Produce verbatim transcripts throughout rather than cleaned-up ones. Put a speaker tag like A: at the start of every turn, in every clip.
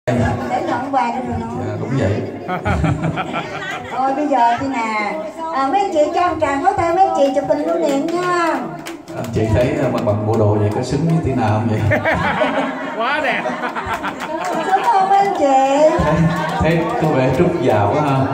A: Để nhận quà được rồi.
B: Dạ, đúng vậy.
A: Thôi bây giờ thì nè, à, mấy anh chị cho một tràng pháo tay mấy anh chị chụp hình lưu niệm nha.
B: Anh chị thấy mặt bằng bộ đồ vậy có xứng với tí nào không vậy?
C: Quá đẹp.
A: Xứng không mấy anh chị?
B: Thấy, thấy có vẻ trút giàu quá ha.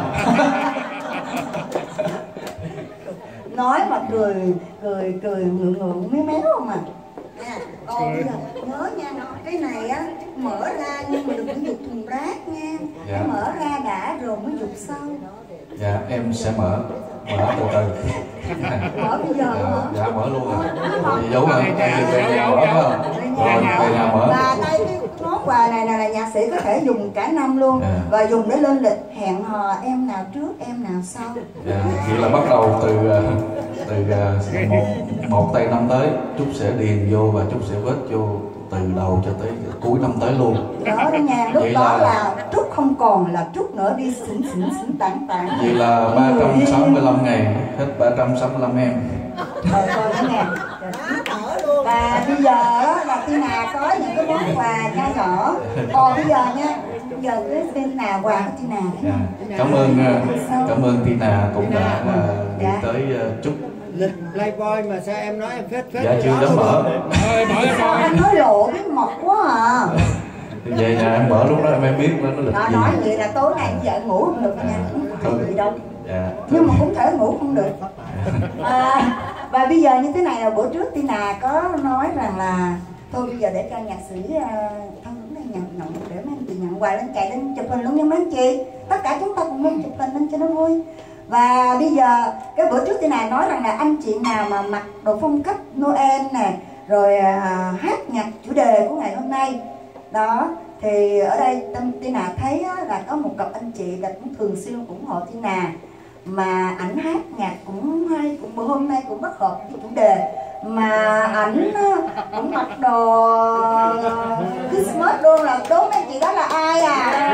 A: Nói mà cười cười cười ngượng ngượng méo méo không à. À, còn bây giờ nhớ nha, cái này á mở ra nhưng mà đừng có dục thùng rác nha.
B: Dạ.
A: Mở ra đã rồi mới dục sau.
B: Dạ em sẽ mở mở từ từ.
A: Mở bây giờ
B: Dạ,
A: hả?
B: dạ mở luôn rồi. Rồi giấu rồi, về về nhà mở không? Rồi về nhà mở.
A: Và đây cái món quà này là nhạc sĩ có thể dùng cả năm luôn.
B: Dạ.
A: Và dùng để lên lịch hẹn hò em nào trước em nào sau.
B: Dạ, vậy là bắt đầu từ từ một một tây năm tới Trúc sẽ điền vô và Trúc sẽ vết vô từ đầu cho tới cuối năm tới luôn.
A: Đó đó nha, lúc
B: vậy
A: đó
B: là,
A: là Trúc không còn là Trúc nữa, đi xỉn xỉn xỉn tản tản.
B: Vậy là ba trăm sáu mươi lăm ngày hết ba trăm sáu mươi lăm em.
A: Rồi rồi đó nè. Và bây giờ đó là Tina có những cái món quà nho nhỏ. Còn bây giờ nha, bây giờ cái Tina quà của Tina.
B: Dạ. Cảm ơn cảm ơn Tina cũng đã uh, đi
A: dạ.
B: tới uh, Trúc.
D: Lịch Playboy mà sao em nói em phết phết.
B: Dạ chưa dám mở.
A: Sao anh nói lộ cái mật quá à.
B: Vậy nè em mở lúc đó em em biết nó lịch
A: Nó
B: gì.
A: nói vậy là tối nay vợ ngủ không được nha, không phải gì đâu.
B: Dạ.
A: Nhưng mà cũng thể ngủ không được. À, và bây giờ như thế này là bữa trước Tina có nói rằng là thôi bây giờ để cho nhạc sĩ uh, Thân Hướng này nhận nhận để mấy anh chị nhận quà lên chạy lên chụp hình luôn nha mấy anh chị. Tất cả chúng ta cùng lên chụp hình lên cho nó vui. Và bây giờ cái bữa trước Tina nói rằng là anh chị nào mà mặc đồ phong cách Noel nè, rồi uh, hát nhạc chủ đề của ngày hôm nay đó, thì ở đây Tina thấy á, là có một cặp anh chị là cũng thường xuyên ủng hộ Tina, mà ảnh hát nhạc cũng hay, cũng bữa hôm nay cũng bất hợp với chủ đề, mà ảnh cũng mặc đồ Christmas luôn, là đố mấy chị đó là ai à?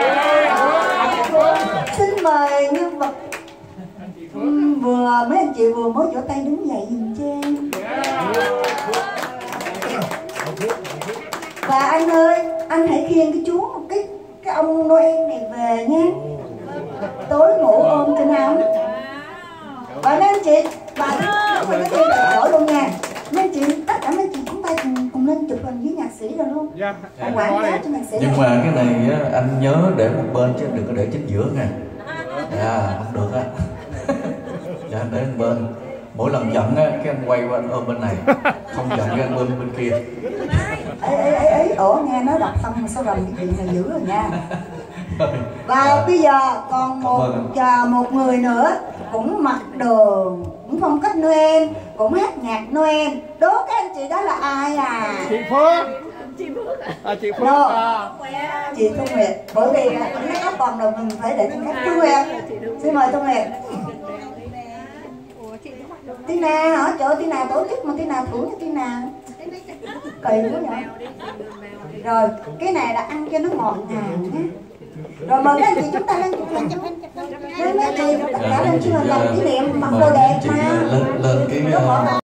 A: Xin mời nhân vật uhm, vừa mấy anh chị vừa mới vỗ tay đứng dậy nhìn trên. Và anh ơi, anh hãy khiêng cái chú một cái cái ông Noel này về nha. Tối ngủ ôm trên áo. Và mấy anh chị, và mấy anh chị đổi luôn nha. Mấy anh chị, tất cả mấy anh chị chúng ta cùng, cùng lên chụp hình với nhạc sĩ rồi luôn.
C: Dạ.
A: Anh quảng cáo cho nhạc sĩ.
B: Nhưng mà cái này á, anh nhớ để một bên chứ đừng có để chính giữa nha. Dạ, không được á. Dạ, để một bên. Mỗi lần giận á, cái anh quay qua anh ôm bên này. Không giận cái anh ôm bên kia.
A: Ê, ê, ê, ê, ủa nghe nói đọc xong mà sao rầm cái chuyện này dữ rồi nha. Và à, bây giờ còn một à, một người nữa cũng mặc đồ cũng phong cách Noel, cũng hát nhạc Noel. Đố các anh chị đó là ai à?
C: Chị Phước. Chị Phước à? Chị Phước à?
A: Chị Thu Nguyệt. Bởi vì cái áp còn rồi mình phải để cho Thu Nguyệt. Xin mời Thu Nguyệt. Tina hả? Trời ơi, Tina tổ chức mà Tina thưởng cho Tina. Kỳ quá nhỉ? Rồi, cái này là ăn cho nó ngọt ngào nhé. Rồi mời các anh chị chúng ta lên chụp hình. Lên mấy chị, tất cả lên chụp hình làm kỷ niệm, mặc đồ đẹp mà.
B: Lên, lên cái